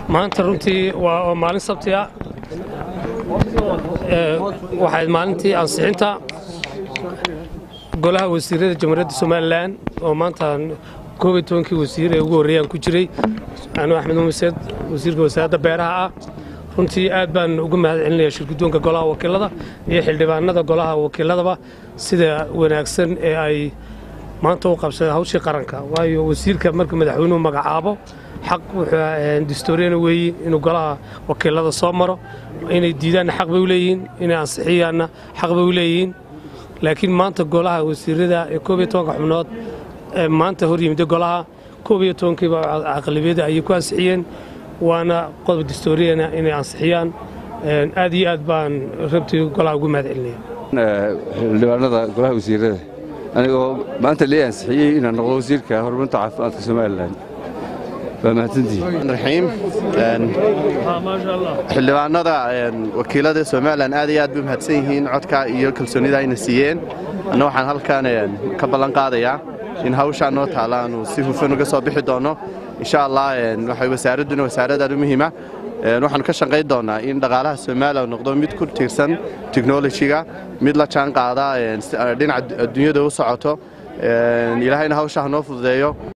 maanta runtii waa maalin sabti ah waxay maalintii ansixinta golaha wasiirada jamhuuriyadda Soomaaliland oo maanta 12 wasiir ee ugu horeeyaan ku jiray anu Axmed Muhammad wasiirka wasaaradda beeraha ah runtii aad baan ugu mahadcelinayaa shirguddoonka golaha wakiilada iyo xildhibaanada golaha wakiiladaba sida wanaagsan ee ay maanta u qabsadeen hawshii qaranka waayo wasiirka marka madaxweynuhu magacaabo xaq wuxuu dastuuriyana weey inuu golaha wakiilada soo maro inay diidaan xaq bay u leeyihiin inay ansixiyaan xaq bay u leeyihiin laakiin maanta golaha wasiirada ee 12 xubnood maanta hor yimid golaha 12 ba aqlabiyada ay ku ansixiyeen waana qodob dastuuriyana inay ansixiyaan aad iyo aad baan rabtii golaha ugu mahadcelinayaa xildhibaanada golaha wasiirada anigoo maanta la ansixiyay inaan noqdo wasiirka horumarinta caafimaadka Soomaaliland الرحيم ما شاء الله xildhibaanada wakiilada Soomaaliland aad iyo aad bay mahadsan yihiin codka iyo kalsoonida ay nasiyeen anna waxaan halkaan ka ballan qaadayaa in hawshan noo taalaan si hufan uga soo bixi doono insha Allah waxay wasaaraduna wasaarada muhiima waxaan ka shaqeyn doonaa in dhaqaalaha Soomaaliland noqdo mid ku tiirsan technology-ga mid la jaan qaada dhinaca adduunyada u socoto ilaahayna hawshan noo fududeeyo